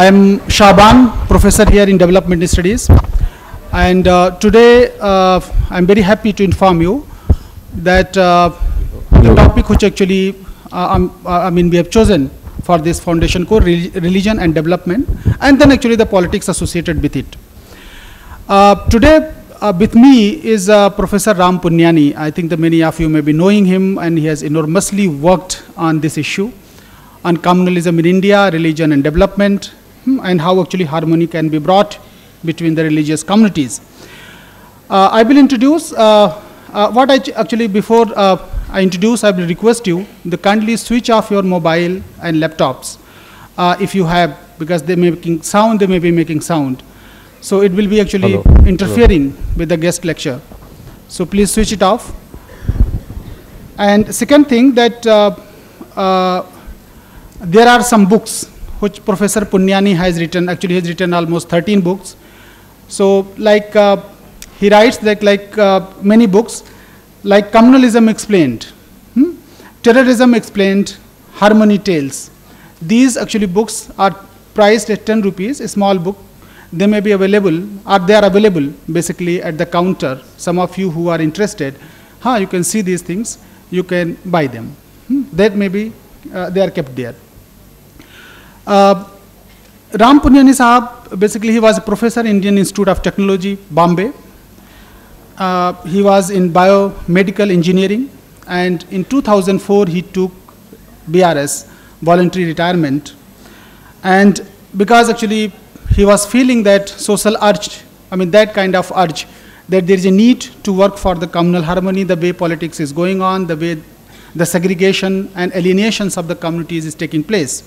I am Shaban, professor here in Development Studies, and today I am very happy to inform you that the topic which actually we have chosen for this foundation core, religion and development, and then actually the politics associated with it. Today with me is Professor Ram Punyani. I think that many of you may be knowing him, and he has enormously worked on this issue, on communalism in India, religion and development, and how actually harmony can be brought between the religious communities. I will introduce what I actually, before I introduce, I will request you to kindly switch off your mobile and laptops if you have, because they may be making sound, they may be making sound. So it will be actually interfering with the guest lecture. So please switch it off. And second thing, that there are some books which Professor Punyani has written. Actually, he has written almost 13 books. So like he writes that many books, like Communalism Explained, Terrorism Explained, Harmony Tales. These actually books are priced at 10 rupees, a small book. They may be available, or they are available basically at the counter. Some of you who are interested, you can see these things, you can buy them. That may be, they are kept there. Ram Punyani Sahab, basically he was a professor in Indian Institute of Technology, Bombay. He was in biomedical engineering, and in 2004 he took BRS, voluntary retirement. And because actually he was feeling that social urge, that kind of urge, that there is a need to work for the communal harmony, the way politics is going on, the way the segregation and alienations of the communities is taking place.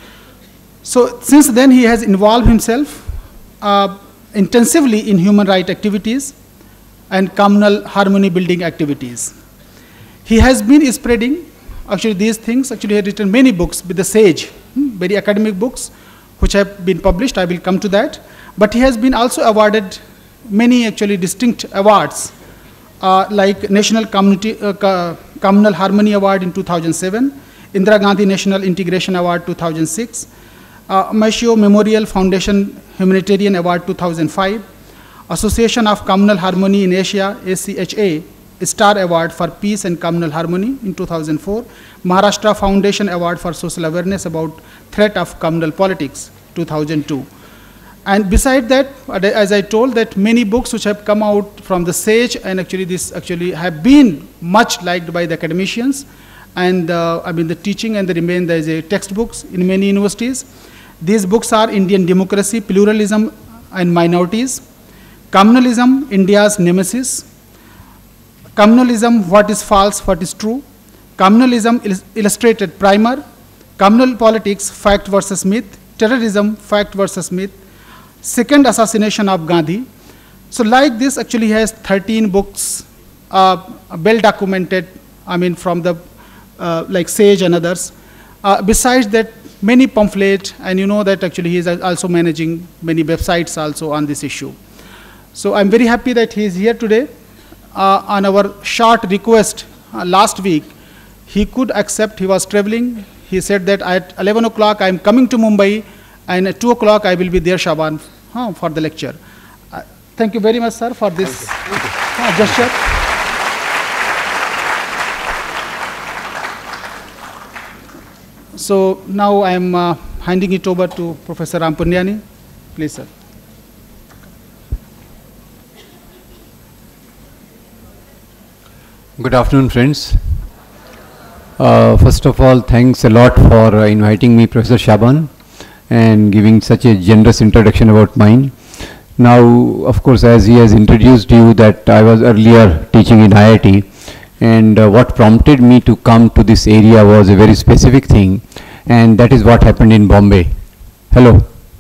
So since then he has involved himself intensively in human rights activities and communal harmony building activities. He has been spreading actually these things. Actually he has written many books with the SAGE, very academic books, which have been published. I will come to that. But he has been also awarded many actually distinct awards, like National Communal Harmony Award in 2007, Indira Gandhi National Integration Award 2006, Macio Memorial Foundation Humanitarian Award 2005, Association of Communal Harmony in Asia, ACHA, Star Award for Peace and Communal Harmony in 2004, Maharashtra Foundation Award for Social Awareness about Threat of Communal Politics, 2002. And beside that, as I told, that many books which have come out from the SAGE, and actually this actually have been much liked by the academicians, and the teaching, and they remain as a textbooks in many universities. These books are Indian Democracy, Pluralism and Minorities, Communalism, India's Nemesis, Communalism, What is False, What is True, Communalism Illustrated Primer, Communal Politics, Fact versus Myth, Terrorism, Fact versus Myth, Second Assassination of Gandhi. So like this actually has 13 books, well documented, from the like SAGE and others. Besides that, many pamphlets, and you know that actually he is also managing many websites also on this issue. So I'm very happy that he is here today. On our short request last week, he could accept. He was traveling. He said that at 11 o'clock I am coming to Mumbai, and at 2 o'clock I will be there, Shaban, for the lecture. Thank you very much, sir, for this gesture. So now I am handing it over to Professor Ram Punyani. Please, sir. Good afternoon, friends. First of all, thanks a lot for inviting me, Professor Shaban, and giving such a generous introduction about mine. Now, of course, as he has introduced you, that I was earlier teaching in IIT, and what prompted me to come to this area was a very specific thing, and that is what happened in Bombay. Hello.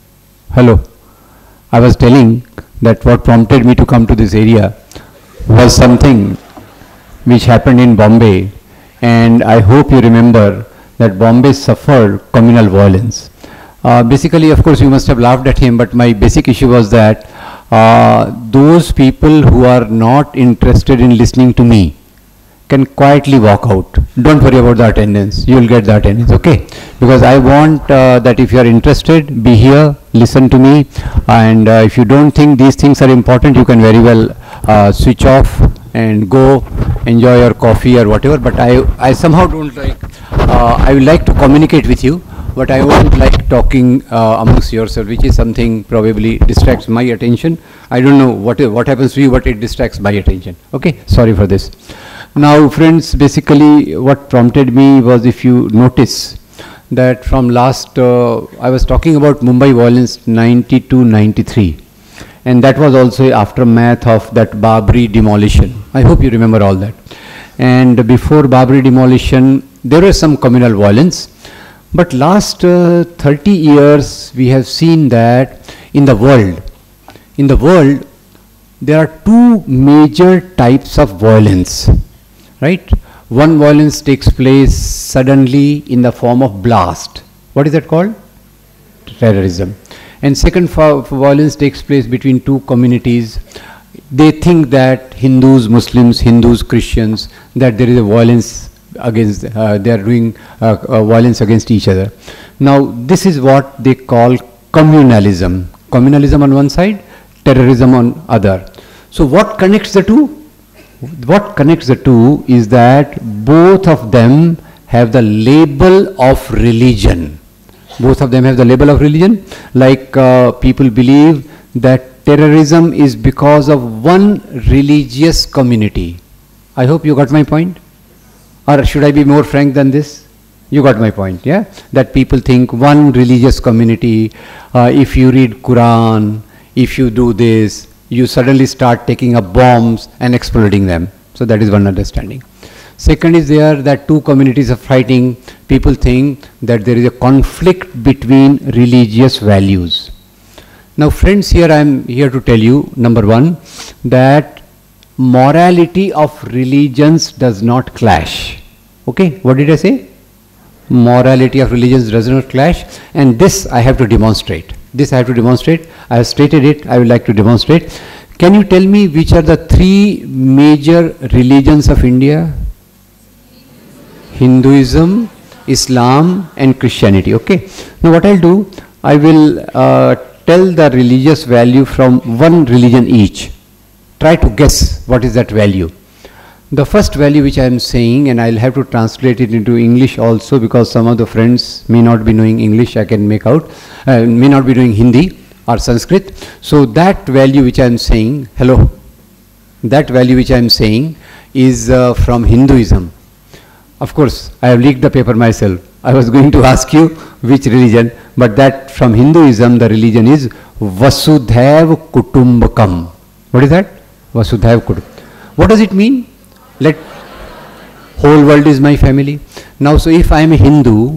I was telling that what prompted me to come to this area was something which happened in Bombay, and I hope you remember that Bombay suffered communal violence. Basically, of course, you must have laughed at him, but my basic issue was that those people who are not interested in listening to me, can quietly walk out. Don't worry about the attendance. You will get the attendance, okay? Because I want that if you are interested, be here, listen to me, and if you don't think these things are important, you can very well switch off and go enjoy your coffee or whatever. But I somehow don't like, I would like to communicate with you, but I won't like talking amongst yourself, which is something probably distracts my attention. I don't know what happens to you, but it distracts my attention. Okay, sorry for this. Now friends, basically what prompted me was, if you notice that from last, I was talking about Mumbai violence 92-93, and that was also aftermath of that Babri demolition. I hope you remember all that. And before Babri demolition, there was some communal violence. But last 30 years, we have seen that in the world, there are two major types of violence, right? One violence takes place suddenly in the form of blast. What is that called? Terrorism. And second violence takes place between two communities. They think that Hindus, Muslims, Hindus, Christians, that there is a violence against, they are doing violence against each other. Now this is what they call communalism. Communalism on one side, terrorism on other. So what connects the two? What connects the two is that both of them have the label of religion. Both of them have the label of religion. Like people believe that terrorism is because of one religious community. I hope you got my point. Or should I be more frank than this? You got my point, yeah? That people think one religious community, if you read Quran, if you do this, you suddenly start taking up bombs and exploding them. So that is one understanding. Second is there that two communities are fighting. People think that there is a conflict between religious values. Now friends, here I am here to tell you, number one, that morality of religions does not clash. Okay, what did I say? Morality of religions does not clash, and this I have to demonstrate. This I have to demonstrate. I have stated it, I would like to demonstrate. Can you tell me which are the three major religions of India? Hinduism, Islam and Christianity. Okay. Now what I'll do, I will tell the religious value from one religion each. Try to guess what is that value. The first value which I am saying, and I'll have to translate it into English also, because some of the friends may not be knowing English, I can make out, may not be doing Hindi or Sanskrit. So that value which I am saying, hello, that value which I am saying is from Hinduism. Of course, I have leaked the paper myself. I was going to ask you which religion, but that from Hinduism, the religion is Vasudhaiv Kutumbakam. What is that? Vasudhaiv Kutumbakam. What does it mean? Let whole world is my family. Now, so if I am a Hindu,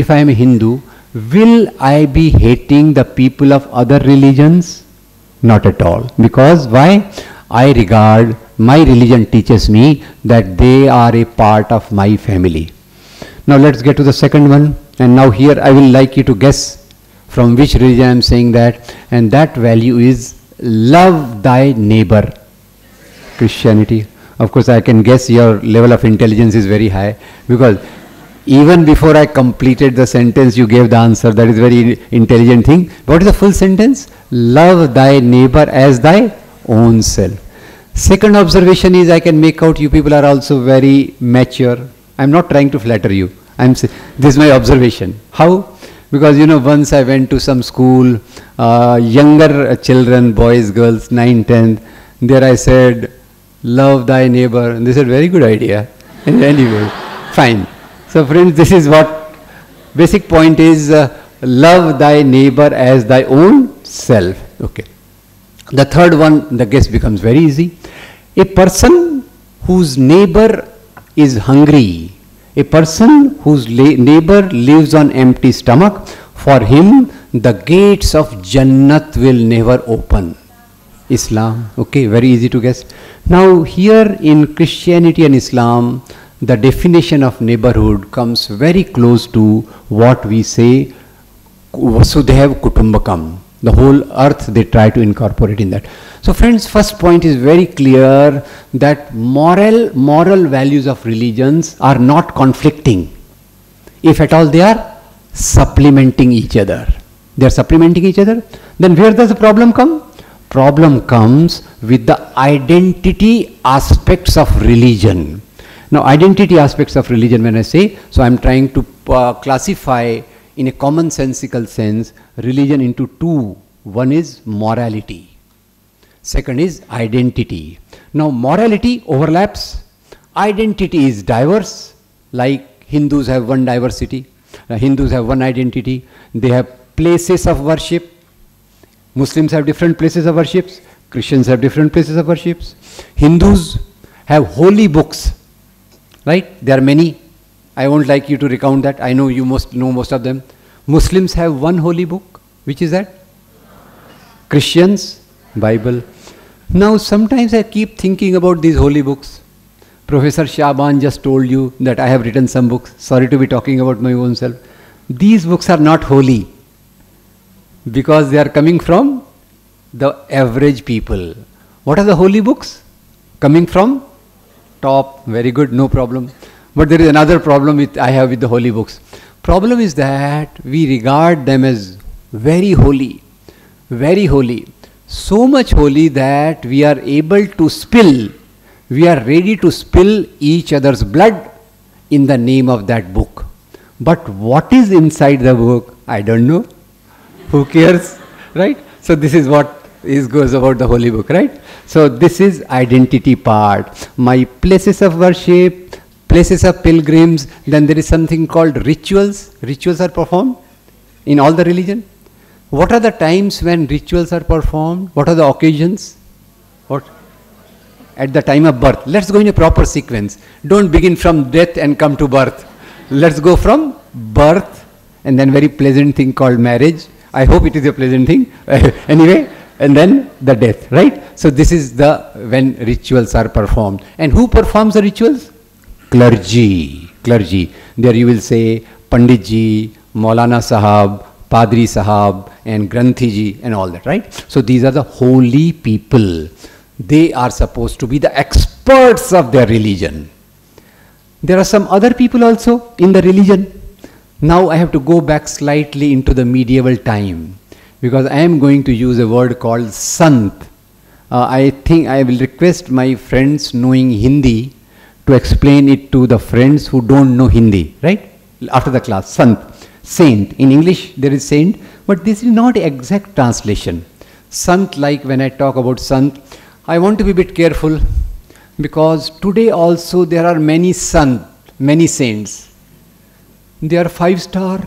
will I be hating the people of other religions? Not at all. Because why? I regard, my religion teaches me that they are a part of my family. Now let's get to the second one. And now here I will like you to guess from which religion I am saying that. And that value is love thy neighbor. Christianity. Of course, I can guess your level of intelligence is very high, because even before I completed the sentence, you gave the answer. That is very intelligent thing. What is the full sentence? Love thy neighbor as thy own self. Second observation is, I can make out you people are also very mature. I am not trying to flatter you. This is my observation. How? Because you know, once I went to some school, younger children, boys, girls, 9, 10, there I said, love thy neighbor, and they said, very good idea. And anyway, fine. So friends, this is what basic point is, love thy neighbor as thy own self. Okay. The third one, the guess becomes very easy. A person whose neighbor is hungry, a person whose neighbor lives on empty stomach, for him the gates of Jannat will never open. Islam. Okay, very easy to guess. Now here in Christianity and Islam, the definition of neighborhood comes very close to what we say Vasudhaiv Kutumbakam. The whole earth they try to incorporate in that. So friends, first point is very clear that moral values of religions are not conflicting. If at all they are supplementing each other. They are supplementing each other. Then where does the problem come? Problem comes with the identity aspects of religion. Now identity aspects of religion, when I say, so I am trying to classify in a commonsensical sense religion into two. One is morality. Second is identity. Now morality overlaps. Identity is diverse. Like Hindus have one diversity. Hindus have one identity. They have places of worship. Muslims have different places of worships. Christians have different places of worships. Hindus have holy books. Right? There are many. I won't like you to recount that. I know you must know most of them. Muslims have one holy book. Which is that? Christians, Bible. Now sometimes I keep thinking about these holy books. Professor Shaban just told you that I have written some books. Sorry to be talking about my own self. These books are not holy because they are coming from the average people. What are the holy books? Coming from top. Very good, no problem. But there is another problem I have with the holy books. Problem is that we regard them as very holy. Very holy. So much holy that we are able to spill. We are ready to spill each other's blood in the name of that book. But what is inside the book? I don't know. Who cares? Right? So this is what goes about the holy book, right? So this is identity part. My places of worship, places of pilgrims, then there is something called rituals. Rituals are performed in all the religion. What are the times when rituals are performed? What are the occasions? What? At the time of birth. Let's go in a proper sequence. Don't begin from death and come to birth. Let's go from birth and then very pleasant thing called marriage. I hope it is a pleasant thing. Anyway, and then the death, right? So this is when rituals are performed. And who performs the rituals? Clergy. Clergy. There you will say Panditji, Maulana Sahab, Padri Sahab and Granthi ji and all that, right? So these are the holy people. They are supposed to be the experts of their religion. There are some other people also in the religion. Now I have to go back slightly into the medieval time because I am going to use a word called Sant. I think I will request my friends knowing Hindi to explain it to the friends who don't know Hindi, right? After the class, Sant. Saint. In English there is saint, but this is not exact translation. Sant, like when I talk about Sant, I want to be a bit careful because today also there are many sant, many saints. They are 5-star,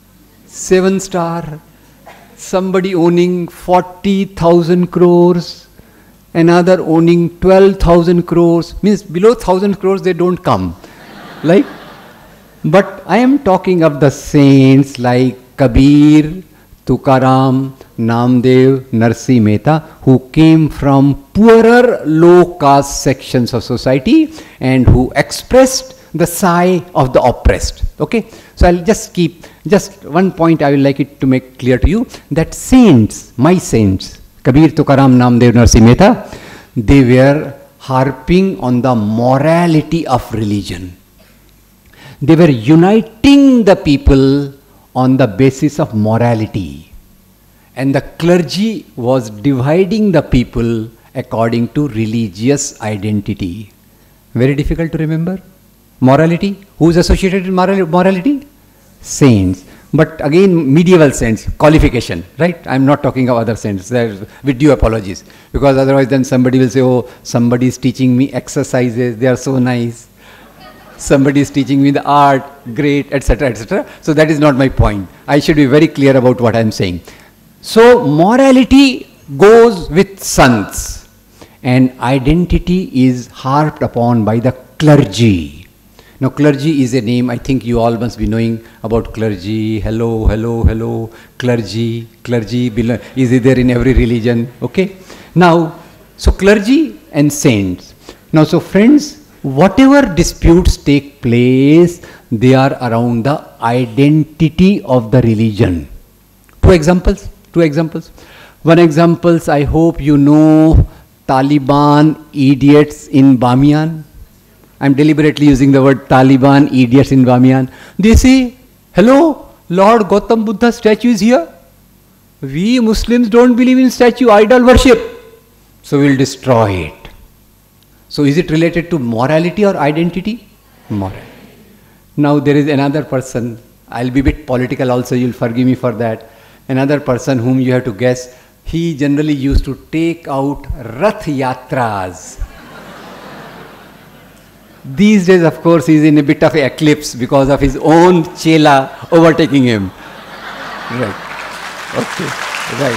7-star, somebody owning 40,000 crores, another owning 12,000 crores, means below 1,000 crores they don't come. Like, but I am talking of the saints like Kabir, Tukaram, Namdev, Narsi Mehta, who came from poorer, low-caste sections of society and who expressed the sigh of the oppressed. Okay, so I'll just keep just one point I will like it to make clear to you, that saints, my saints, Kabir, Tukaram, Namdev, Narsi Mehta, they were harping on the morality of religion. They were uniting the people on the basis of morality. And the clergy was dividing the people according to religious identity. Very difficult to remember. Morality. Who is associated with morality? Saints. But again, medieval saints, qualification, right? I am not talking of other saints, with due apologies. Because otherwise then somebody will say, oh, somebody is teaching me exercises, they are so nice. Somebody is teaching me the art, great, etc., etc. So that is not my point. I should be very clear about what I am saying. So morality goes with sants and identity is harped upon by the clergy. Now clergy is a name, I think you all must be knowing about clergy. Hello, hello, hello, clergy, is there in every religion, okay? Now, so clergy and saints. Now, so friends, whatever disputes take place, they are around the identity of the religion. Two examples. One example, I hope you know Taliban idiots in Bamiyan. I'm deliberately using the word Taliban idiots in Bamiyan. They say, hello, Lord Gautam Buddha statue is here. We Muslims don't believe in statue, idol worship. So we'll destroy it. So is it related to morality or identity? Morality. Now there is another person, I'll be a bit political also, you'll forgive me for that. Another person whom you have to guess, he generally used to take out Rath Yatras. These days, of course, he's in a bit of an eclipse because of his own chela overtaking him. Right. Okay. Right.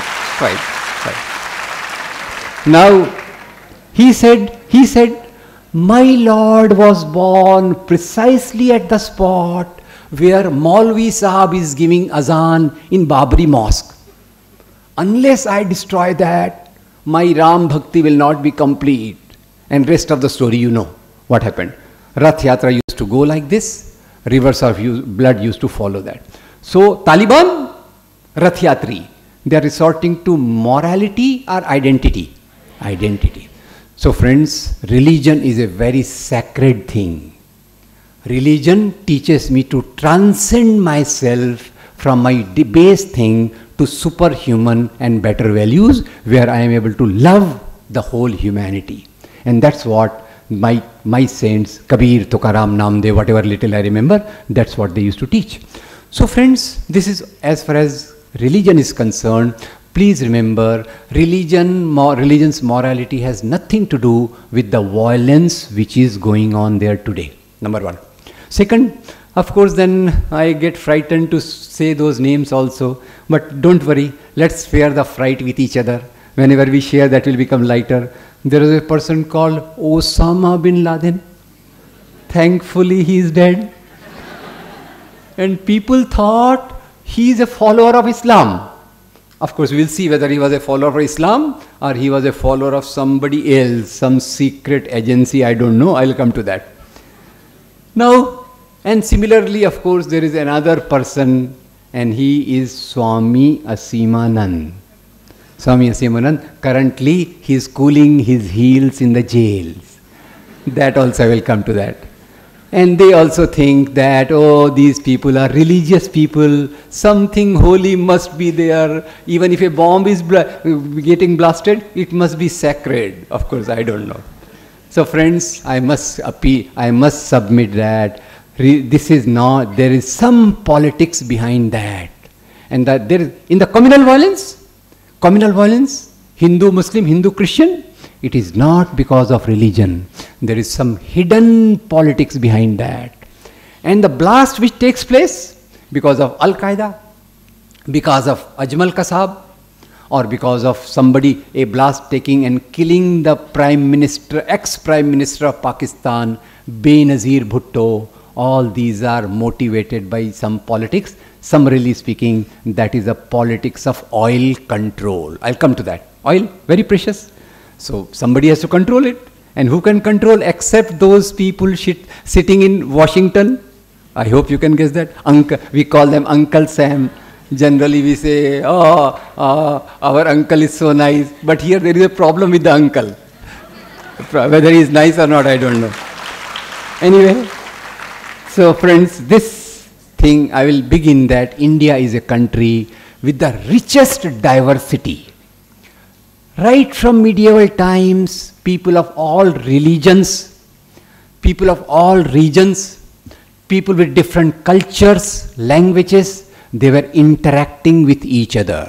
Fine. Now, he said, my Lord was born precisely at the spot where Maulvi Sahab is giving azan in Babri Mosque. Unless I destroy that, my Ram Bhakti will not be complete. And rest of the story you know what happened. Rath Yatra used to go like this, rivers of blood used to follow that. So Taliban, Rath Yatri, they are resorting to morality or identity? Identity. So friends, religion is a very sacred thing. Religion teaches me to transcend myself from my base thing to superhuman and better values where I am able to love the whole humanity. And that's what my saints, Kabir, Tukaram, Namdev, whatever little I remember, that's what they used to teach. So friends, this is as far as religion is concerned. Please remember, religion's morality has nothing to do with the violence which is going on there today. Number one. Second, of course, then I get frightened to say those names also. But don't worry, let's share the fright with each other. Whenever we share, that will become lighter. There is a person called Osama bin Laden. Thankfully, he is dead. And people thought he is a follower of Islam. Of course, we'll see whether he was a follower of Islam or he was a follower of somebody else, some secret agency, I don't know. I'll come to that. Now, and similarly, of course, there is another person, and he is Swami Asimanand. Swami Asimanand, currently he is cooling his heels in the jails. That also I will come to that. And they also think that, oh, these people are religious people, something holy must be there. Even if a bomb is getting blasted, it must be sacred. Of course, I don't know. So friends, I must submit that this is not, there is some politics behind that. And that there is, in the communal violence, Hindu, Muslim, Hindu, Christian, it is not because of religion. There is some hidden politics behind that. And the blast which takes place because of Al-Qaeda, because of Ajmal Kasab, or because of somebody, a blast taking and killing the Prime Minister, ex-Prime Minister of Pakistan, Benazir Bhutto, all these are motivated by some politics. Summarily speaking, that is a politics of oil control. I'll come to that. Oil, very precious. So somebody has to control it. And who can control except those people sitting in Washington? I hope you can guess that. We call them Uncle Sam. Generally we say, oh, our uncle is so nice. But here there is a problem with the uncle. Whether he is nice or not, I don't know. Anyway, so friends, this thing, I will begin that India is a country with the richest diversity. Right from medieval times, people of all religions, people of all regions, people with different cultures, languages, they were interacting with each other.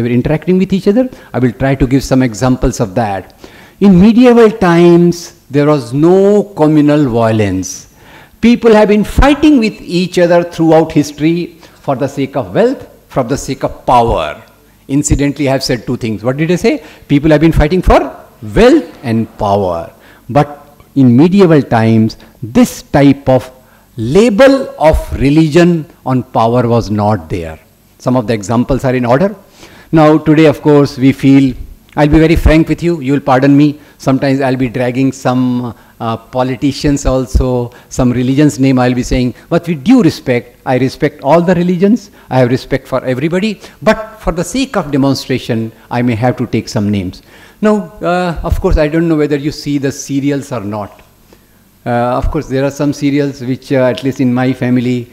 I will try to give some examples of that. In medieval times, there was no communal violence. People have been fighting with each other throughout history for the sake of wealth, for the sake of power. Incidentally, I have said two things. What did I say? People have been fighting for wealth and power. But in medieval times, this type of label of religion on power was not there. Some of the examples are in order. Now, today, of course, we feel I'll be very frank with you. You will pardon me. Sometimes I'll be dragging some politicians also, some religion's name I'll be saying. But with due respect, I respect all the religions. I have respect for everybody. But for the sake of demonstration, I may have to take some names. Now, of course, I don't know whether you see the serials or not. Of course, there are some serials which, at least in my family,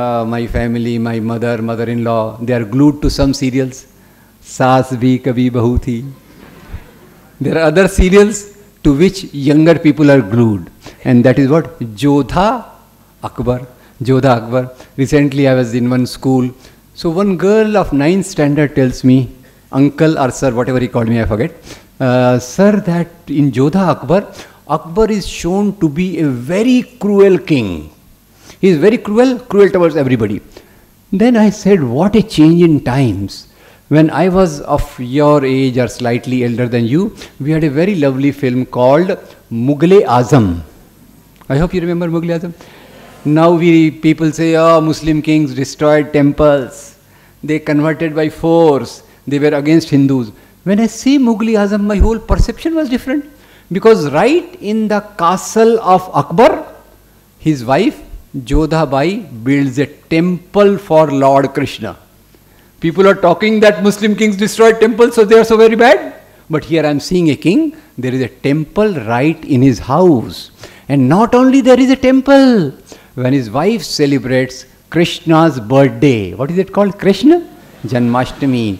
my mother, mother-in-law, they are glued to some serials. Saas bhi kabhi bahu thi. There are other serials to which younger people are glued. And that is what? Jodha Akbar. Jodha Akbar. Recently I was in one school. So one girl of 9th standard tells me, uncle or sir, whatever he called me, I forget. Sir, that in Jodha Akbar, Akbar is shown to be a very cruel king. He is very cruel towards everybody. Then I said, what a change in times. When I was of your age or slightly elder than you, we had a very lovely film called Mughal-e-Azam. I hope you remember Mughal-e-Azam. Now people say, oh, Muslim kings destroyed temples. They converted by force. They were against Hindus. When I see Mughal-e-Azam, my whole perception was different. Because right in the castle of Akbar, his wife, Jodha Bai, builds a temple for Lord Krishna. People are talking that Muslim kings destroyed temples, so they are so very bad. But here I am seeing a king, there is a temple right in his house. And not only there is a temple, when his wife celebrates Krishna's birthday, what is it called? Krishna Janmashtami.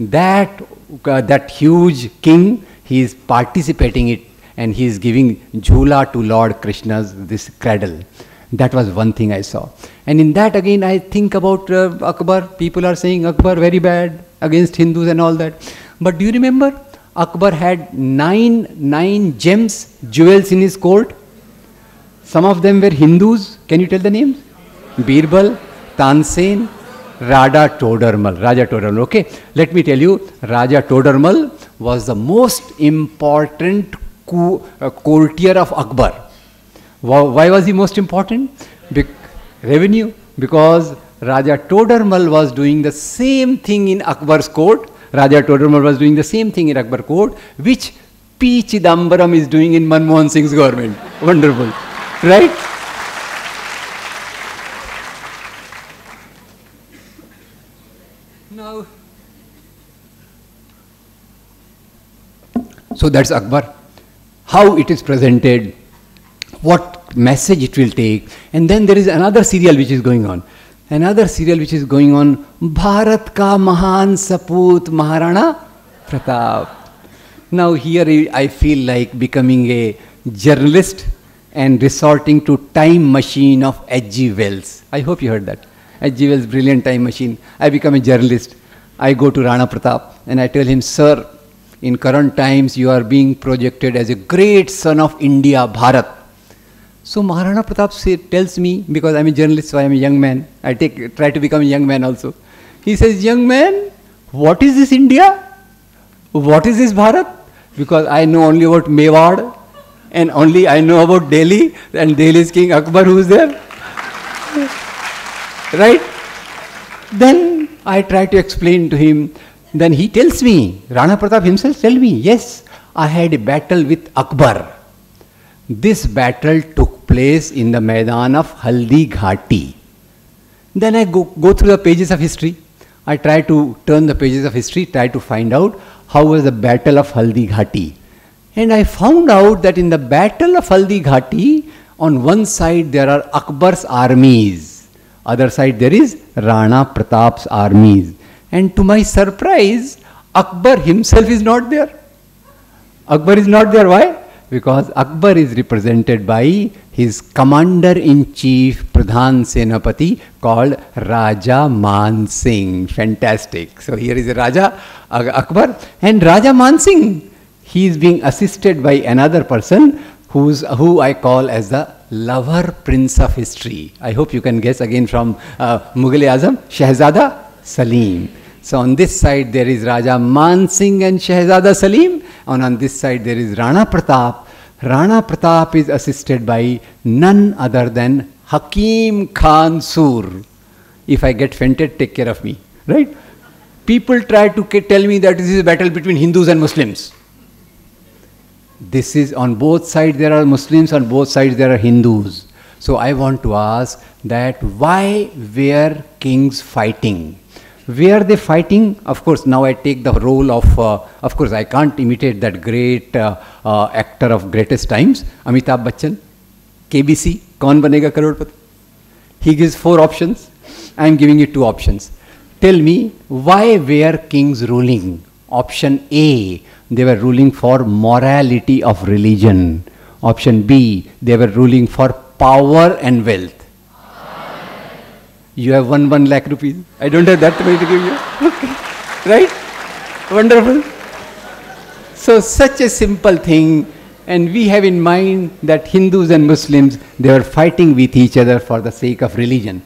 That huge king, he is participating in it and he is giving jhula to Lord Krishna's this cradle. That was one thing I saw. And in that again I think about Akbar. People are saying Akbar very bad against Hindus and all that. But do you remember Akbar had nine gems, jewels in his court? Some of them were Hindus. Can you tell the names? Birbal, Tansen, Raja Todarmal. Okay, let me tell you, Raja Todarmal was the most important courtier of Akbar. Why was he most important? Revenue. Because Raja Todarmal was doing the same thing in Akbar's court. Raja Todarmal was doing the same thing in Akbar's court, which P. Chidambaram is doing in Manmohan Singh's government. Wonderful. Right? Now, so that's Akbar. How it is presented, what message it will take, and then there is another serial which is going on. Bharat ka Mahan Saput Maharana Pratap. Now here I feel like becoming a journalist and resorting to time machine of H.G. Wells. I hope you heard that. H.G. Wells' brilliant time machine. I become a journalist. I go to Rana Pratap and I tell him, sir, in current times you are being projected as a great son of India, Bharat. So Maharana Pratap tells me, because I am a journalist, so I am a young man, I try to become a young man also. He says, young man, what is this India? What is this Bharat? Because I know only about Mewar and only I know about Delhi, and Delhi's King Akbar who is there. Right? Then I try to explain to him. Then he tells me, Rana Pratap himself tells me, yes, I had a battle with Akbar. This battle took place in the Maidan of Haldi Ghati. Then I go through the pages of history. I try to turn the pages of history, try to find out how was the battle of Haldi Ghati. And I found out that in the battle of Haldi Ghati, on one side there are Akbar's armies, other side there is Rana Pratap's armies. And to my surprise, Akbar himself is not there. Akbar is not there. Why? Because Akbar is represented by his commander-in-chief, Pradhan Senapati, called Raja Man Singh. Fantastic. So here is a Raja Akbar, and Raja Man Singh, he is being assisted by another person who I call as the lover prince of history. I hope you can guess again from Mughal-e-Azam, Shahzada Salim. So on this side there is Raja Man Singh and Shahzada Salim, and on this side there is Rana Pratap. Rana Pratap is assisted by none other than Hakim Khan Sur. If I get fainted, take care of me, right? People try to tell me that this is a battle between Hindus and Muslims. This is on both sides there are Muslims, on both sides there are Hindus. So I want to ask that why were kings fighting? Were they fighting? Of course, now I take the role of course I can't imitate that great actor of greatest times, Amitabh Bachchan, KBC, Kaun Banega Crorepati. He gives 4 options, I am giving you 2 options. Tell me, why were kings ruling? Option A, they were ruling for morality of religion. Option B, they were ruling for power and wealth. You have 1 lakh rupees. I don't have that money to give you. Okay. Right? Wonderful. So such a simple thing, and we have in mind that Hindus and Muslims, they were fighting with each other for the sake of religion.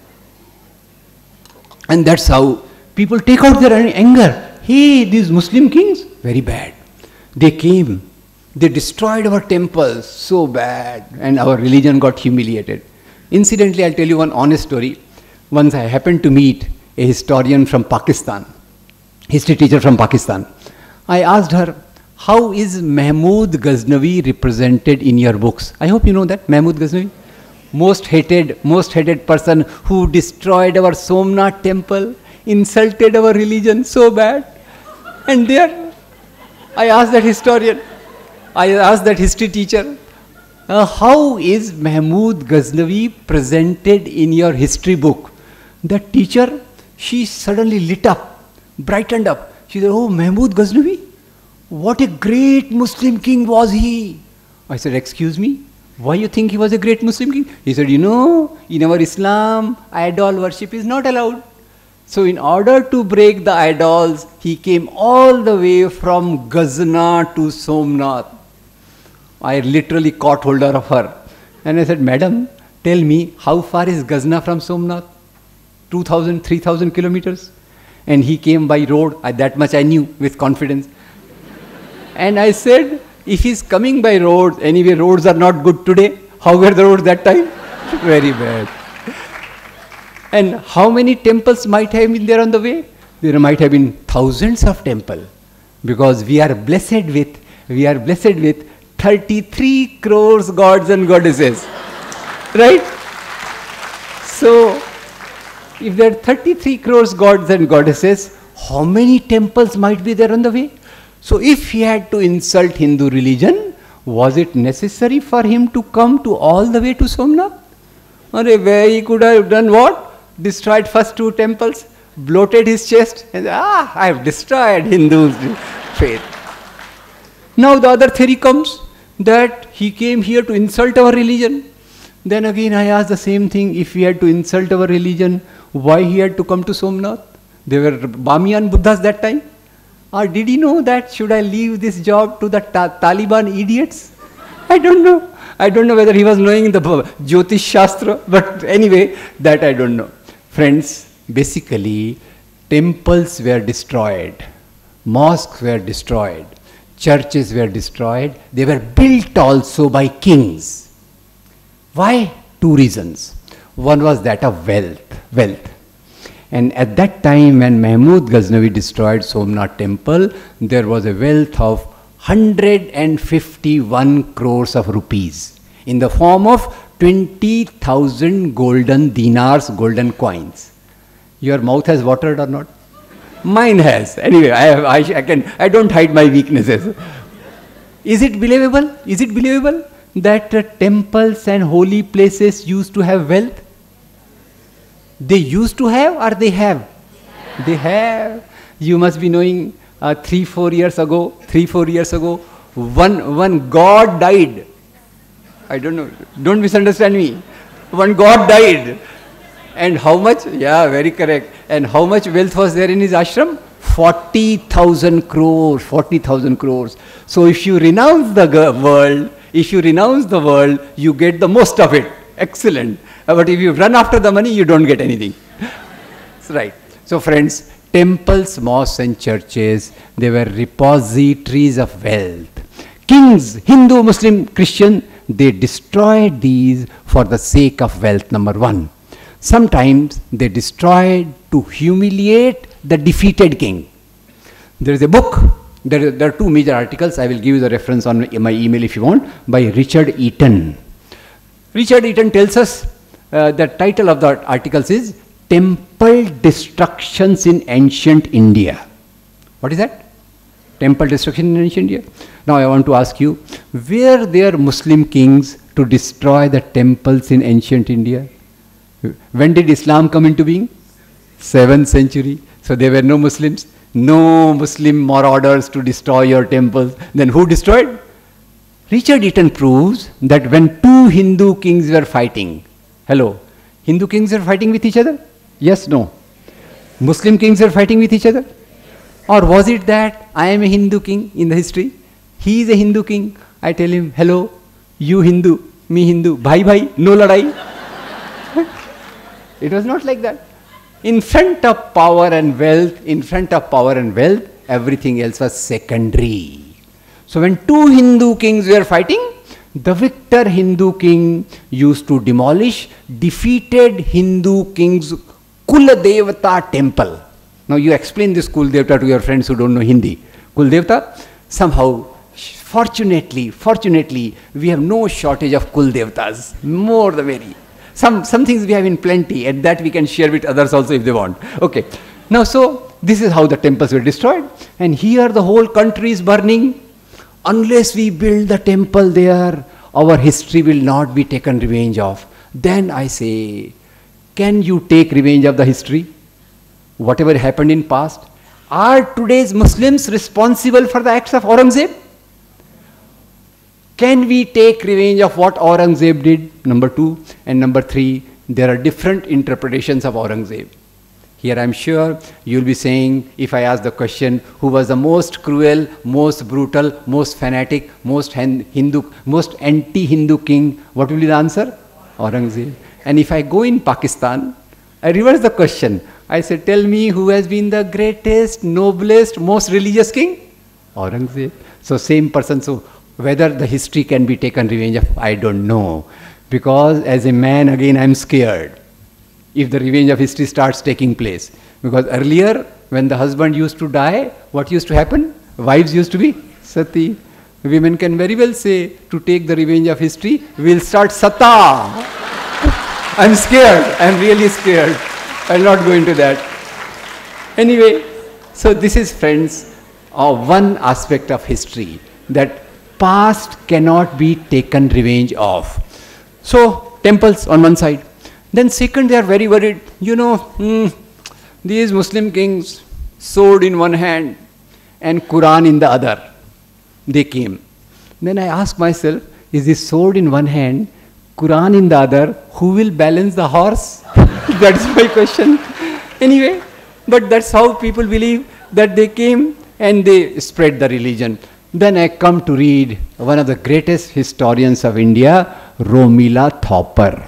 And that's how people take out their anger. Hey, these Muslim kings, very bad. They came, they destroyed our temples, so bad, and our religion got humiliated. Incidentally, I'll tell you one honest story. Once I happened to meet a historian from Pakistan, history teacher from Pakistan. I asked her, how is Mahmud Ghaznavi represented in your books? I hope you know that, Mahmud Ghaznavi. Most hated person who destroyed our Somnath temple, insulted our religion so bad. And there, I asked that historian, I asked that history teacher, how is Mahmud Ghaznavi presented in your history book? That teacher, she suddenly lit up, brightened up. She said, oh, Mahmud Ghaznavi, what a great Muslim king was he. I said, excuse me, why you think he was a great Muslim king? He said, you know, in our Islam, idol worship is not allowed. So in order to break the idols, he came all the way from Ghazna to Somnath. I literally caught hold of her. And I said, madam, tell me, how far is Ghazna from Somnath? 2,000, 3,000 kilometers. And he came by road. That much I knew with confidence. And I said, if he's coming by road, anyway, roads are not good today. How were the roads that time? Very bad. And how many temples might have been there on the way? There might have been thousands of temples. Because we are blessed with 33 crores gods and goddesses. Right? So, if there are 33 crores gods and goddesses, how many temples might be there on the way? So if he had to insult Hindu religion, was it necessary for him to come to all the way to Somnath? Or where he could have done what? Destroyed first 2 temples, bloated his chest, and I have destroyed Hindus' faith. Now the other theory comes that he came here to insult our religion. Then again I ask the same thing, if he had to insult our religion, why he had to come to Somnath? They were Bamiyan Buddhas that time. Or did he know that should I leave this job to the Taliban idiots? I don't know. I don't know whether he was knowing the Jyotish Shastra, but anyway, that I don't know. Friends, basically, temples were destroyed, mosques were destroyed, churches were destroyed. They were built also by kings. Why? 2 reasons. One was that of wealth. And at that time when Mahmud Ghaznavi destroyed Somnath temple, there was a wealth of 151 crores of rupees in the form of 20,000 golden dinars, golden coins. Your mouth has watered or not? Mine has. Anyway, I don't hide my weaknesses. Is it believable? Is it believable that temples and holy places used to have wealth? They used to have or they have? They have. You must be knowing 3-4 years ago, one god died. I don't know, don't misunderstand me. One god died. And how much? Yeah, very correct. And how much wealth was there in his ashram? 40,000 crores, 40,000 crores. So if you renounce the world, you get the most of it. Excellent. But if you run after the money, you don't get anything. That's right. So friends, temples, mosques and churches, they were repositories of wealth. Kings, Hindu, Muslim, Christian, they destroyed these for the sake of wealth, number 1. Sometimes they destroyed to humiliate the defeated king. There is a book, there are two major articles, I will give you the reference on my email if you want, by Richard Eaton. Richard Eaton tells us, the title of the articles is Temple Destructions in Ancient India. What is that? Temple destruction in ancient India. Now I want to ask you, were there Muslim kings to destroy the temples in ancient India? When did Islam come into being? 7th century. So there were no Muslims, no Muslim marauders to destroy your temples. Then who destroyed? Richard Eaton proves that when two Hindu kings were fighting, hello, Hindu kings were fighting with each other? Yes, no. Muslim kings were fighting with each other? Or was it that I am a Hindu king in the history? He is a Hindu king. I tell him, hello, you Hindu, me Hindu, bhai bhai, no ladai. It was not like that. In front of power and wealth, everything else was secondary. So when two Hindu kings were fighting, the victor Hindu king used to demolish defeated Hindu king's Kuladevata temple. Now you explain this Kuldevta to your friends who don't know Hindi. Kuldevta, somehow, fortunately, we have no shortage of Kuldevtas. More the merry. Some things we have in plenty, and that we can share with others also if they want. Okay. Now, so this is how the temples were destroyed, and here the whole country is burning. Unless we build the temple there, our history will not be taken revenge of. Then I say, can you take revenge of the history? Whatever happened in past, are today's Muslims responsible for the acts of Aurangzeb? Can we take revenge of what Aurangzeb did? Number 2. And number 3, there are different interpretations of Aurangzeb. Here I am sure you will be saying, if I ask the question, who was the most cruel, most brutal, most fanatic, most anti-Hindu king, what will be the answer? Aurangzeb. And if I go in Pakistan, I reverse the question. I say, tell me who has been the greatest, noblest, most religious king? Aurangzeb. So same person. So whether the history can be taken revenge of, I don't know. Because as a man, again, I'm scared if the revenge of history starts taking place. Because earlier, when the husband used to die, what used to happen? Wives used to be sati. Women can very well say, to take the revenge of history, we'll start sata. I'm scared. I'm really scared. I'll not go into that. Anyway, so this is, friends, one aspect of history, that past cannot be taken revenge of. So, temples on one side. Then second, they are very worried. You know, these Muslim kings, sword in one hand and Quran in the other. They came. Then I ask myself, is this sword in one hand, Quran in the other, who will balance the horse? That's my question. Anyway, but that's how people believe, that they came and they spread the religion. Then I come to read one of the greatest historians of India, Romila Thapar.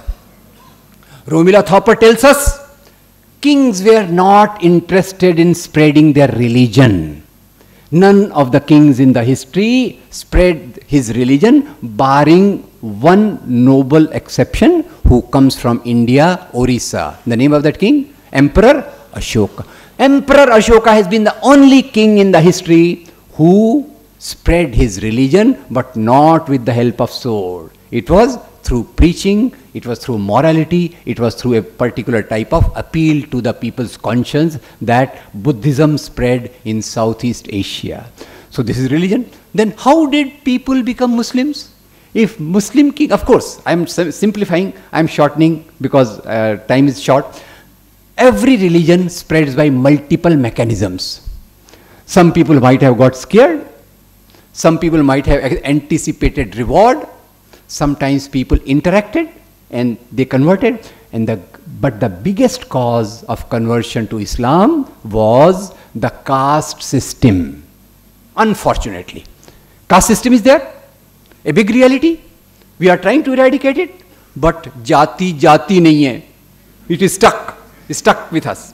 Romila Thapar tells us, kings were not interested in spreading their religion. None of the kings in the history spread his religion, barring one noble exception who comes from India, Orissa. The name of that king? Emperor Ashoka. Emperor Ashoka has been the only king in the history who spread his religion, but not with the help of sword. It was through preaching, it was through morality, it was through a particular type of appeal to the people's conscience that Buddhism spread in Southeast Asia. So this is religion. Then how did people become Muslims? If Muslim king, of course, I am simplifying, I am shortening because time is short. Every religion spreads by multiple mechanisms. Some people might have got scared. Some people might have anticipated reward. Sometimes people interacted and they converted. But the biggest cause of conversion to Islam was the caste system. Unfortunately, caste system is there, a big reality. We are trying to eradicate it, but jati nahi hai. It is stuck with us.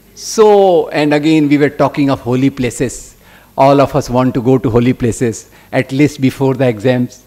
So, and again we were talking of holy places. All of us want to go to holy places, at least before the exams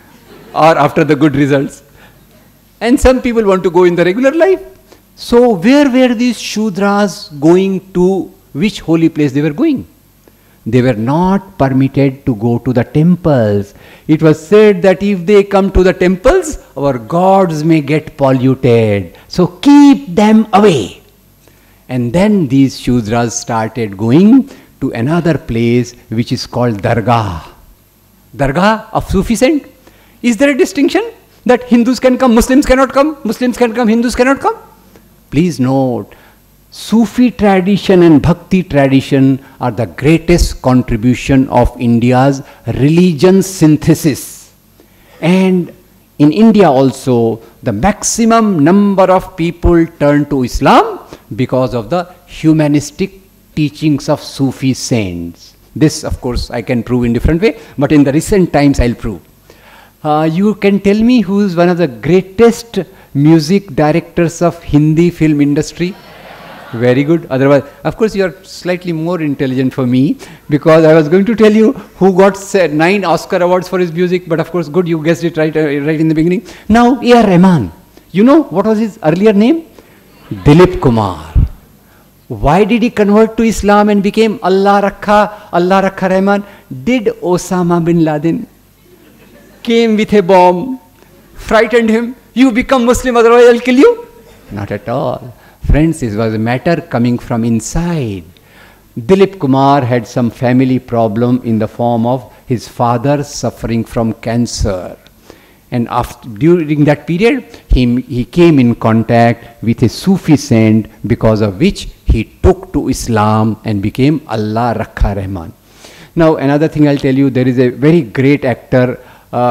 or after the good results. And some people want to go in the regular life. So where were these Shudras going to which holy place they were going. They were not permitted to go to the temples. It was said that if they come to the temples, our gods may get polluted. So keep them away. And then these Shudras started going to another place which is called Dargah. Dargah of Sufi saint. Is there a distinction that Hindus can come, Muslims cannot come, Muslims can come, Hindus cannot come? Please note, Sufi tradition and Bhakti tradition are the greatest contribution of India's religion synthesis. And in India also, the maximum number of people turn to Islam because of the humanistic teachings of Sufi saints. This, of course, I can prove in different way, but in the recent times I'll prove. You can tell me who is one of the greatest music directors of Hindi film industry? Very good. Otherwise, of course, you are slightly more intelligent for me, because I was going to tell you who got 9 Oscar awards for his music, but of course, good, you guessed it right in the beginning. Now, A.R. Rahman. You know what was his earlier name? Dilip Kumar. Why did he convert to Islam and became Allah Rakha Rahman? Did Osama bin Laden came with a bomb, frightened him, you become Muslim, otherwise I'll kill you? Not at all. Friends, it was a matter coming from inside. Dilip Kumar had some family problem in the form of his father suffering from cancer. And during that period, he came in contact with a Sufi saint, because of which he took to Islam and became Allah Rakha Rahman. Now, another thing I'll tell you, there is a very great actor,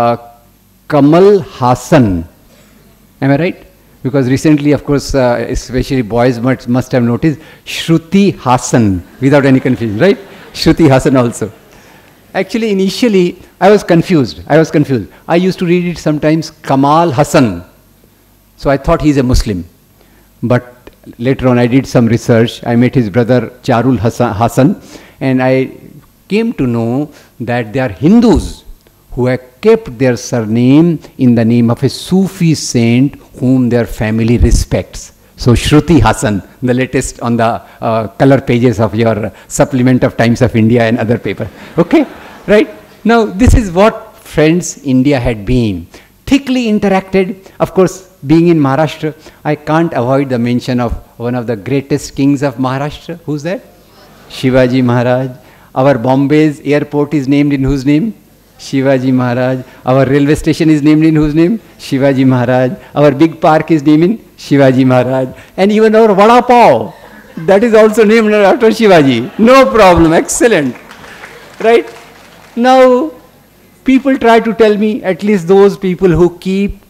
Kamal Haasan. Am I right? Because recently, of course, especially boys must have noticed Shruti Haasan, without any confusion, right? Shruti Haasan also. Actually, initially, I was confused. I used to read it sometimes, Kamal Hassan. So I thought he's a Muslim. But later on, I did some research. I met his brother, Charul Hassan, and I came to know that they are Hindus who have kept their surname in the name of a Sufi saint whom their family respects. So Shruti Haasan, the latest on the color pages of your supplement of Times of India and other paper. Okay, right? Now this is what, friends, India had been. Thickly interacted. Of course, being in Maharashtra, I can't avoid the mention of one of the greatest kings of Maharashtra. Who's that? Shivaji Maharaj. Our Bombay's airport is named in whose name? Shivaji Maharaj. Our railway station is named in whose name? Shivaji Maharaj. Our big park is named in Shivaji Maharaj. And even our Vada Pav, that is also named after Shivaji. No problem, excellent. Right? Now, people try to tell me, at least those people who keep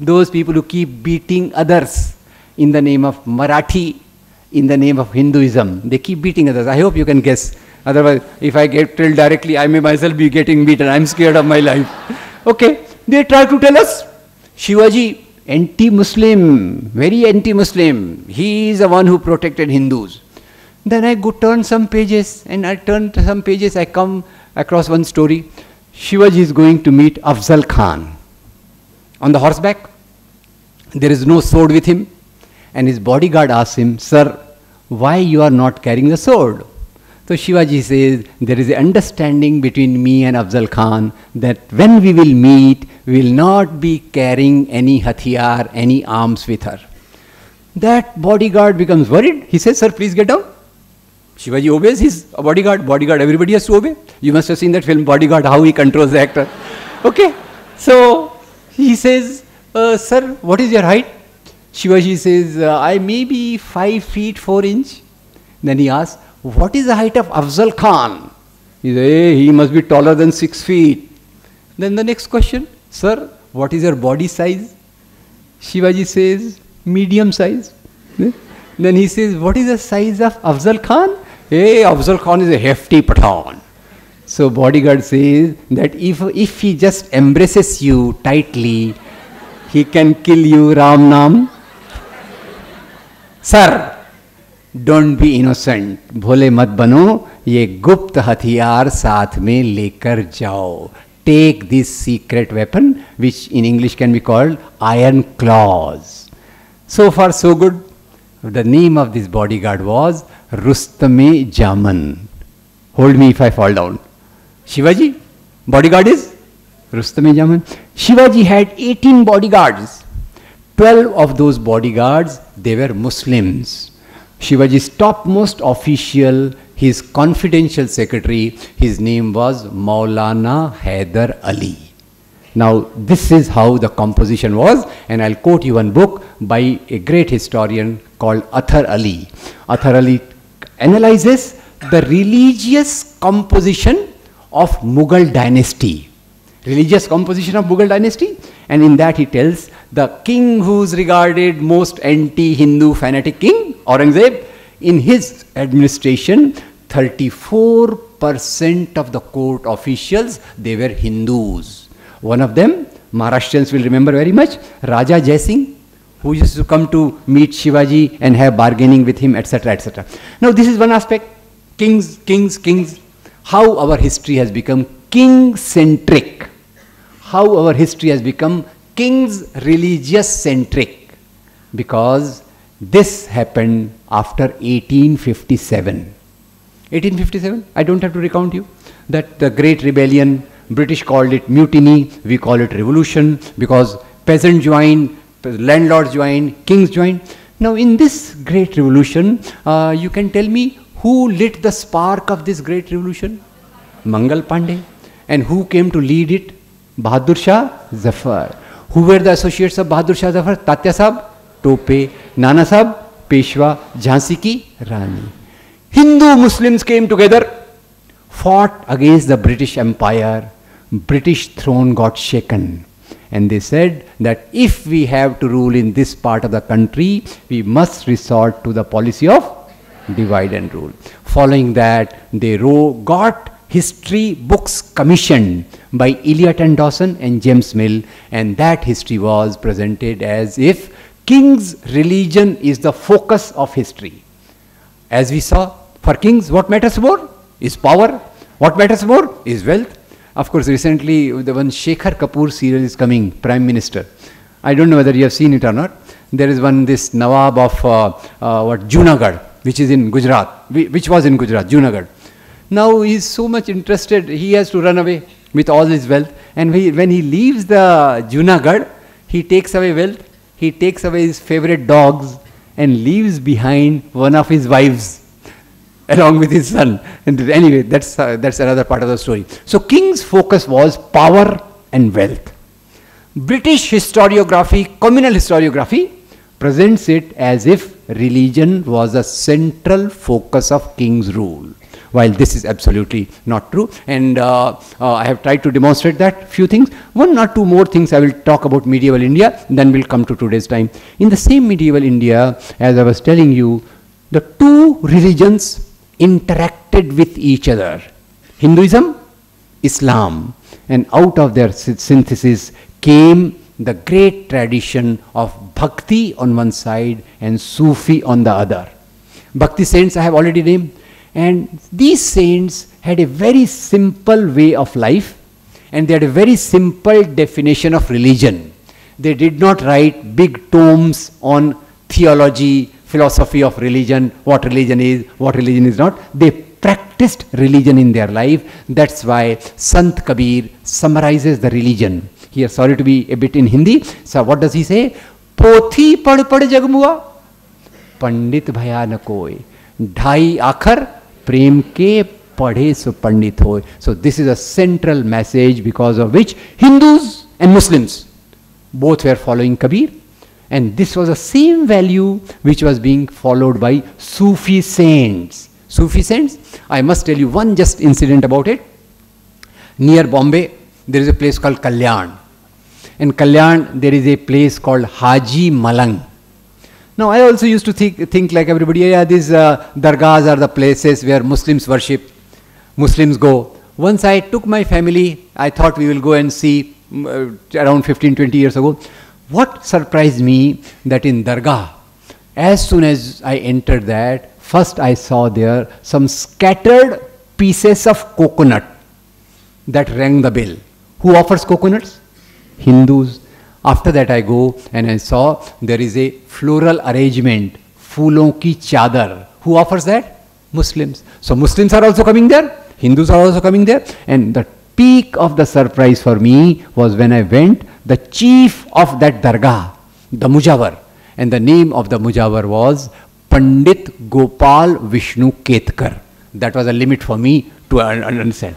beating others in the name of Marathi, in the name of Hinduism, they keep beating others. I hope you can guess. Otherwise, if I get told directly, I may myself be getting beaten. I'm scared of my life. Okay, they try to tell us, Shivaji, anti-Muslim, very anti-Muslim. He is the one who protected Hindus. Then I go turn some pages, and I come across one story. Shivaji is going to meet Afzal Khan on the horseback. There is no sword with him, and his bodyguard asks him, "Sir, why you are not carrying the sword?" So Shivaji says, there is an understanding between me and Afzal Khan that when we will meet, we will not be carrying any hathiyar, any arms with her. That bodyguard becomes worried. He says, "Sir, please get down." Shivaji obeys. He's a bodyguard. Bodyguard, everybody has to obey. You must have seen that film, Bodyguard, how he controls the actor. Okay. So he says, "Sir, what is your height?" Shivaji says, "I may be 5 feet 4 inches. Then he asks, "What is the height of Afzal Khan?" He says, "Hey, he must be taller than 6 feet. Then the next question, "Sir, what is your body size?" Shivaji says, "Medium size." Then he says, "What is the size of Afzal Khan?" "Hey, Afzal Khan is a hefty Pathan." So bodyguard says that if he just embraces you tightly, he can kill you, Ram Nam. Sir, don't be innocent. भोले मत बनो, ये गुप्त हथियार साथ में लेकर जाओ. Take this secret weapon, which in English can be called iron claws. So far so good. The name of this bodyguard was Rustam-e Jaman. Hold me if I fall down. Shivaji, bodyguard is Rustam-e Jaman. Shivaji had 18 bodyguards. 12 of those bodyguards, they were Muslims. Shivaji's topmost official, his confidential secretary, his name was Maulana Haidar Ali. Now, this is how the composition was, and I'll quote you one book by a great historian called Athar Ali. Athar Ali analyzes the religious composition of Mughal dynasty. Religious composition of Mughal dynasty, and in that he tells the king who's regarded most anti-Hindu fanatic king, Aurangzeb, in his administration, 34% of the court officials, they were Hindus. One of them, Maharashtrians will remember very much, Raja Jai Singh, who used to come to meet Shivaji and have bargaining with him, etc., etc. Now, this is one aspect. Kings, kings, kings. How our history has become king-centric. How our history has become kings religious-centric. Because this happened after 1857. 1857, I don't have to recount you, that the Great Rebellion, British called it mutiny, we call it revolution, because peasants joined, landlords joined, kings joined. Now in this great revolution, you can tell me who lit the spark of this great revolution? Mangal Pandey. And who came to lead it? Bahadur Shah Zafar. Who were the associates of Bahadur Shah Zafar? Tatya Sahab, Tope, Nana Sahab, Peshwa, Jhansi ki Rani. Hindu Muslims came together, fought against the British Empire. British throne got shaken. And they said that if we have to rule in this part of the country, we must resort to the policy of divide and rule. Following that, they got history books commissioned by Eliot and Dawson and James Mill, and that history was presented as if king's religion is the focus of history. As we saw, for kings, what matters more is power. What matters more is wealth. Of course, recently, the one Shekhar Kapoor serial is coming, Prime Minister. I don't know whether you have seen it or not. There is one, this Nawab of Junagadh, which is in Gujarat, which was in Gujarat, Junagadh. Now he is so much interested, he has to run away with all his wealth. And when he leaves the Junagadh, he takes away wealth, he takes away his favorite dogs, and leaves behind one of his wives along with his son. And anyway, that's another part of the story. So king's focus was power and wealth. British historiography, communal historiography, presents it as if religion was a central focus of king's rule, while this is absolutely not true. And I have tried to demonstrate that few things. One or two more things I will talk about medieval India, then we'll come to today's time. In the same medieval India, as I was telling you, the two religions interacted with each other. Hinduism, Islam, and out of their synthesis came the great tradition of Bhakti on one side and Sufi on the other. Bhakti saints I have already named, and these saints had a very simple way of life, and they had a very simple definition of religion. They did not write big tomes on theology, philosophy of religion, what religion is not. They practiced religion in their life. That's why Sant Kabir summarizes the religion. Here, sorry to be a bit in Hindi. So what does he say? Pothi pad pad jagmua, pandit bhaya na koi, dhai akhar prem ke padhe so pandit hoy. So this is a central message because of which Hindus and Muslims both were following Kabir. And this was the same value which was being followed by Sufi saints. Sufi saints, I must tell you one just incident about it. Near Bombay, there is a place called Kalyan. In Kalyan, there is a place called Haji Malang. Now, I also used to think like everybody, yeah, these dargahs are the places where Muslims worship, Muslims go. Once I took my family, I thought we will go and see around 15-20 years ago. What surprised me that in Dargah, as soon as I entered that, first I saw there some scattered pieces of coconut that rang the bell. Who offers coconuts? Hindus. After that I go and I saw there is a floral arrangement फूलों की चादर. Who offers that? Muslims. So Muslims are also coming there, Hindus are also coming there, and the peak of the surprise for me was when I went, the chief of that dargah, the Mujawar, and the name of the Mujawar was Pandit Gopal Vishnu Ketkar. That was a limit for me to understand.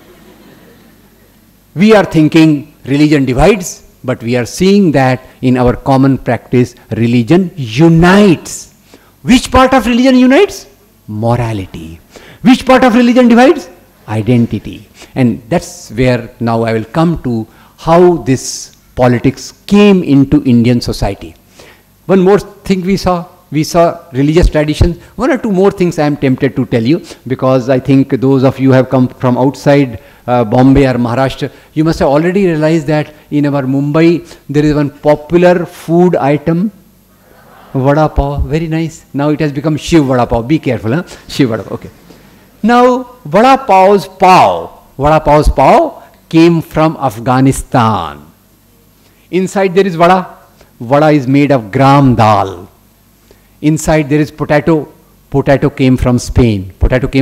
We are thinking religion divides, but we are seeing that in our common practice, religion unites. Which part of religion unites? Morality. Which part of religion divides? Identity. And that's where now I will come to how this politics came into Indian society. One more thing we saw religious traditions. One or two more things I am tempted to tell you, because I think those of you who have come from outside Bombay or Maharashtra, you must have already realized that in our Mumbai there is one popular food item, Vada Pav. Very nice. Now it has become Shiv Vada Pav. Be careful, huh? Shiv Vada Pav. Okay. Now Vada Pav's pav came from Afghanistan. Inside there is vada. Vada is made of gram dal. Inside there is potato. Potato came from Spain.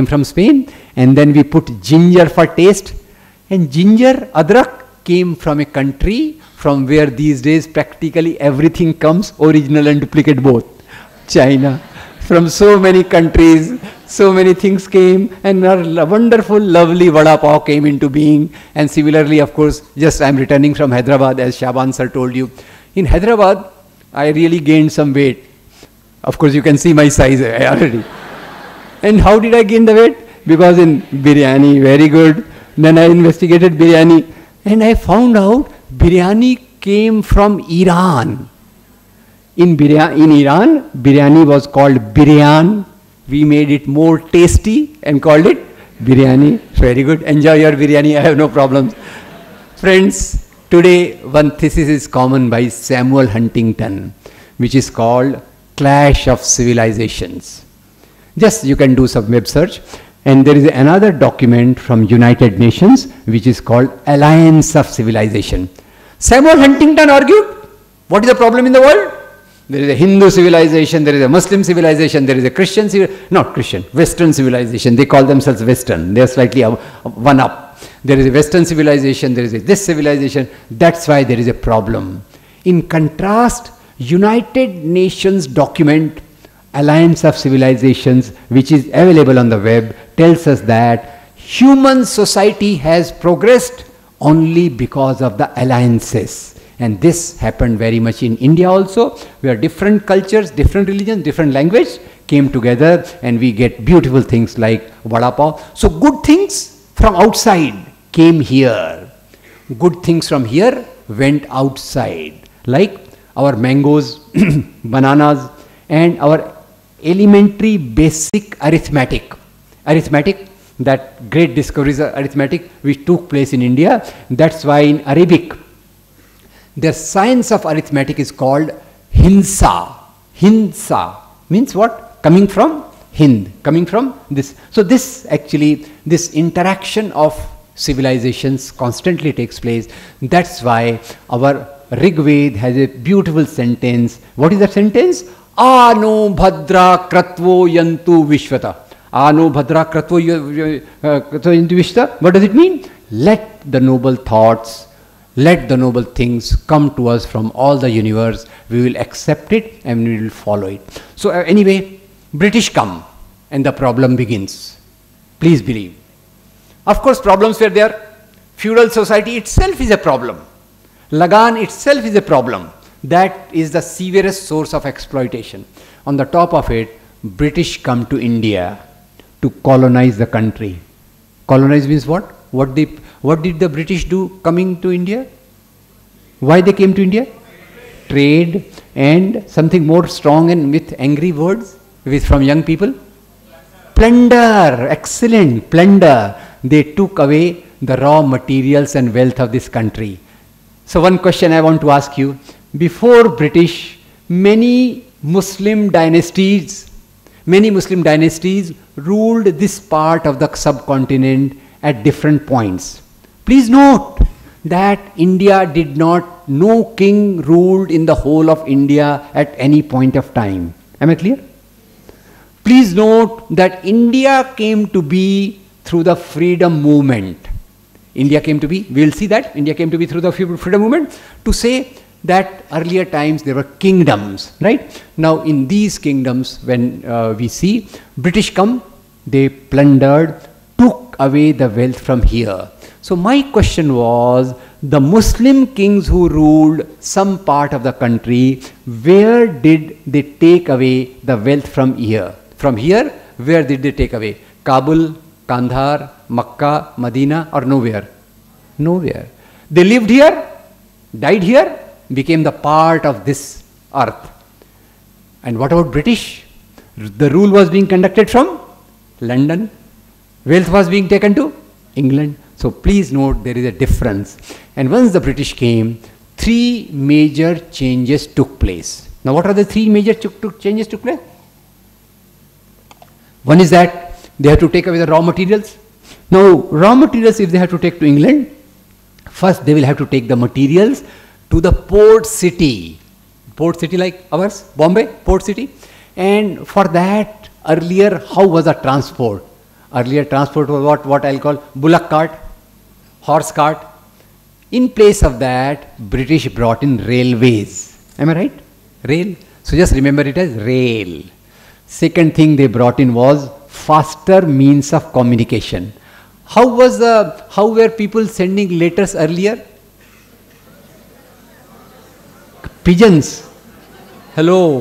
And then we put ginger for taste. And ginger, adrak, came from a country from where these days practically everything comes, original and duplicate both. China. From so many countries, so many things came, and a wonderful, lovely vada pav came into being. And similarly, of course, just I am returning from Hyderabad, as Shaban sir told you. In Hyderabad, I really gained some weight. Of course, you can see my size already. And how did I gain the weight? Because in biryani, very good. Then I investigated biryani, and I found out biryani came from Iran. In Iran, biryani was called biryan. We made it more tasty and called it biryani. Very good. Enjoy your biryani. I have no problems. Friends, today one thesis is common by Samuel Huntington, which is called Clash of Civilizations. Just you can do some web search. And there is another document from United Nations, which is called Alliance of Civilization. Samuel Huntington argued, what is the problem in the world? There is a Hindu civilization, there is a Muslim civilization, there is a Christian Western civilization. They call themselves Western. They are slightly one up. There is a Western civilization, there is this civilization. That's why there is a problem. In contrast, United Nations document, Alliance of Civilizations, which is available on the web, tells us that human society has progressed only because of the alliances. And this happened very much in India also, where different cultures, different religions, different language came together, and we get beautiful things like vada pav. So good things from outside came here. Good things from here went outside, like our mangoes, bananas, and our elementary basic arithmetic. That great discoveries of arithmetic which took place in India. That's why in Arabic, the science of arithmetic is called Hinsa. Hinsa means what? Coming from Hind, coming from this. So this actually, this interaction of civilizations constantly takes place. That's why our Rig Veda has a beautiful sentence. What is that sentence? Ano bhadra kratvo yantu vishvata. Ano bhadra kratvo yantu vishvata. What does it mean? Let the noble thoughts, let the noble things come to us from all the universe. We will accept it and we will follow it. So anyway, British come and the problem begins. Please believe. Of course, problems were there. Feudal society itself is a problem. Lagan itself is a problem. That is the severest source of exploitation. On the top of it, British come to India to colonize the country. Colonize means what? What did the British do coming to India? Why they came to India? Trade and something more strong and with angry words from young people. Plunder. Excellent. Plunder. They took away the raw materials and wealth of this country. So one question I want to ask you. Before British, many Muslim dynasties ruled this part of the subcontinent at different points. Please note that India did not, no king ruled in the whole of India at any point of time. Am I clear? Please note that India came to be through the freedom movement. India came to be, we will see that, India came to be through the freedom movement, to say that earlier times there were kingdoms, right? Now in these kingdoms, when we see British come, they plundered, took away the wealth from here. So my question was, the Muslim kings who ruled some part of the country, where did they take away the wealth from here? From here, where did they take away? Kabul, Kandahar, Makkah, Medina, or nowhere? Nowhere. They lived here, died here, became the part of this earth. And what about British? The rule was being conducted from London. Wealth was being taken to England. So please note there is a difference. And once the British came, three major changes took place. Now what are the three major changes took place? One is that they have to take away the raw materials. Now raw materials, if they have to take to England, first they will have to take the materials to the port city like ours, Bombay, port city. And for that, earlier, how was the transport? Earlier transport was what I'll call bullock cart, horse cart. In place of that, British brought in railways. Am I right? Rail. So just remember it as rail. Second thing they brought in was faster means of communication. How were people sending letters earlier? Pigeons. Hello.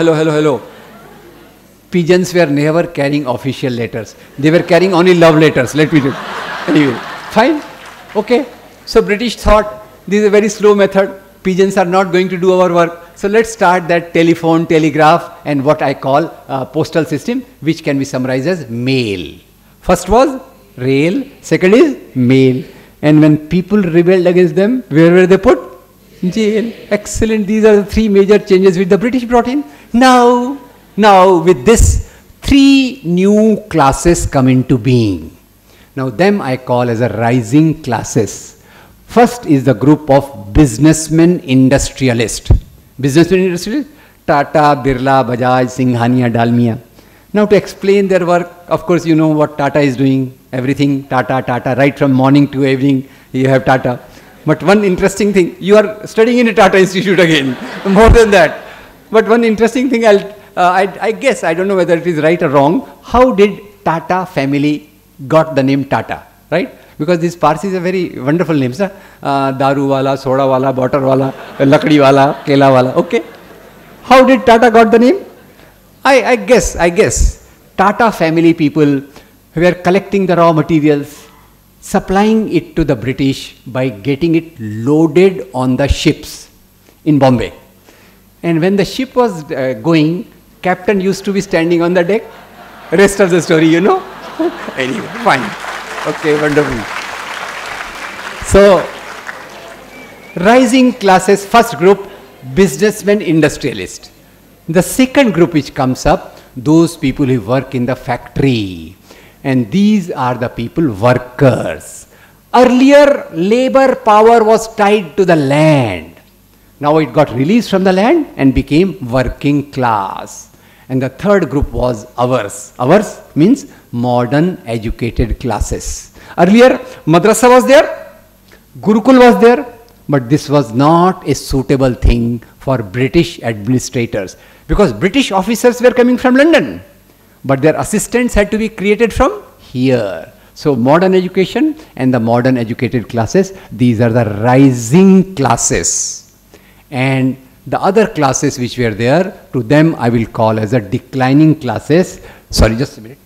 Pigeons were never carrying official letters. They were carrying only love letters. Let me tell you. Anyway, fine. Okay. So British thought this is a very slow method. Pigeons are not going to do our work. So let's start that telephone, telegraph, and what I call postal system, which can be summarized as mail. First was rail. Second is mail. And when people rebelled against them, where were they put? Jail. Excellent. These are the three major changes which the British brought in. Now with this, three new classes come into being. Now them I call as a rising classes. First is the group of businessmen industrialists. Businessmen industrialists, Tata, Birla, Bajaj, Singhania, Dalmia. Now to explain their work, of course you know what Tata is doing. Everything Tata, right from morning to evening you have Tata. But one interesting thing, you are studying in a Tata Institute again, more than that. But one interesting thing, I guess, I don't know whether it is right or wrong, how did Tata family got the name Tata, right? Because these Parsis are very wonderful names, Daru wala, soda wala, butter wala, lakdi wala, kela wala, okay. How did Tata got the name? I guess, Tata family people were collecting the raw materials, supplying it to the British by getting it loaded on the ships in Bombay. And when the ship was going, captain used to be standing on the deck. Rest of the story, you know. Anyway, fine. Okay, wonderful. So, rising classes, first group, businessmen, industrialists. The second group which comes up, those people who work in the factory. And these are the people, workers. Earlier, labor power was tied to the land. Now it got released from the land and became working class. And the third group was ours. Ours means modern educated classes. Earlier, madrasa was there, Gurukul was there, but this was not a suitable thing for British administrators, because British officers were coming from London, but their assistants had to be created from here. So modern education and the modern educated classes, these are the rising classes. And the other classes which were there, to them I will call as a declining classes. Sorry, just a minute.